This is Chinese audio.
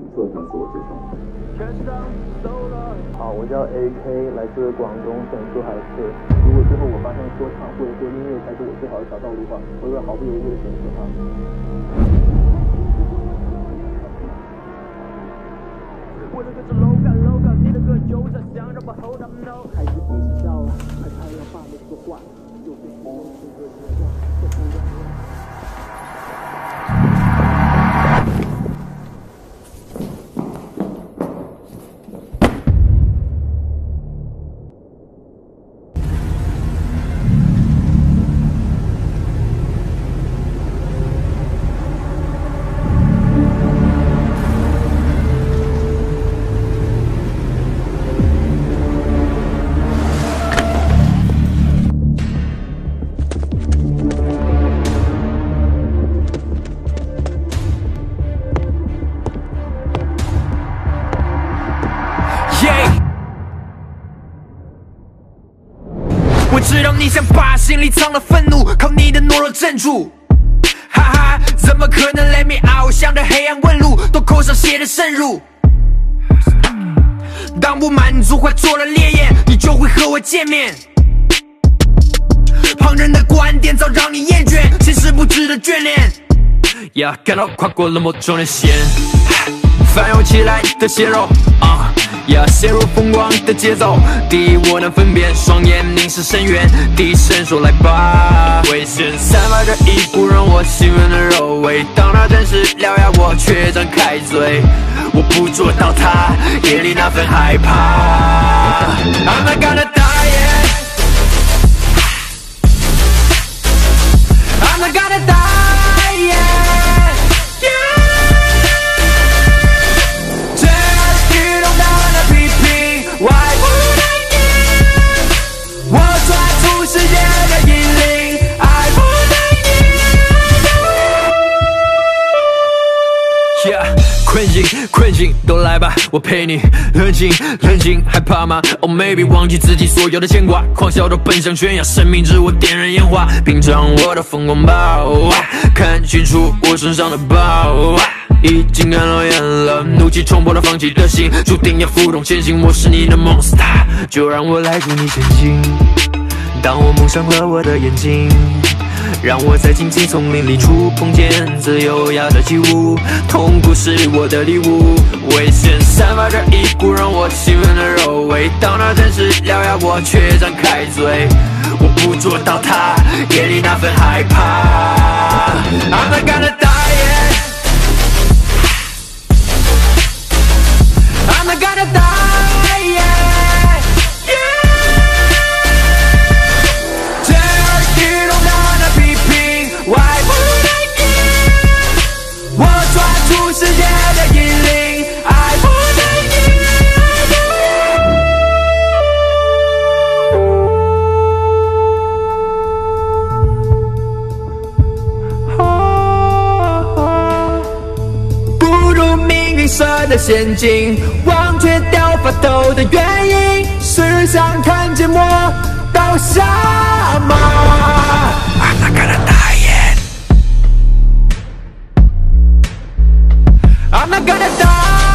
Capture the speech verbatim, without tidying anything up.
做一下自我介绍。 好，我叫 A K， 来自广东省珠海市。如果最后我发现说唱或者说音乐才是我最好的小道路的话，我会毫不犹豫的选择它。我的歌是 low 感 low 感，你的歌有着想让我 hold up no。开始意识到了，害怕要发没说话，就被形容词和节奏，这不让我。 我知道你想把心里藏的愤怒靠你的懦弱镇住，哈哈，怎么可能 let me out？ 向着黑暗问路，都口上写的深入。当不满足化作了烈焰，你就会和我见面。旁人的观点早让你厌倦，现实不值得眷恋。呀，感到跨过了某种的线，翻涌起来的血肉啊。要陷入疯狂的节奏，第一我能分辨，双眼凝视深渊，低声说来吧，危险散发着一股让我兴奋的肉味，当那真实獠牙我却张开嘴，我捕捉到它眼里那份害怕。 I'm not gonna die yet I'm not gonna die yet Why would I give？ 我抓住世界的引领 I would I give？ Yeah， 困境困境都来吧，我陪你冷静冷静，害怕吗 ？Oh maybe， 忘记自己所有的牵挂，狂笑都奔向悬崖，生命之火点燃烟花，品尝我的疯狂暴，看清楚我身上的宝。已经干了眼了，怒气冲破了放弃的心，注定要负重前行。我是你的 monster， 就让我来助你前进。当我蒙上了我的眼睛，让我在荆棘丛林里触碰见自由亚的起舞。痛苦是我的礼物，危险散发着一股让我兴奋的肉味。到那真实獠牙，我却张开嘴，我捕捉到它眼里那份害怕。I'm not gonna die yet。I'm not gonna die yet, yeah. 这耳机中的批评 Why would I give？ 我抓住世界的引领 I would I give？ 步入命运设的陷阱，忘却掉发抖的原因，是想看见我倒下吗 ？I'm not gonna die yet. I'm not gonna die.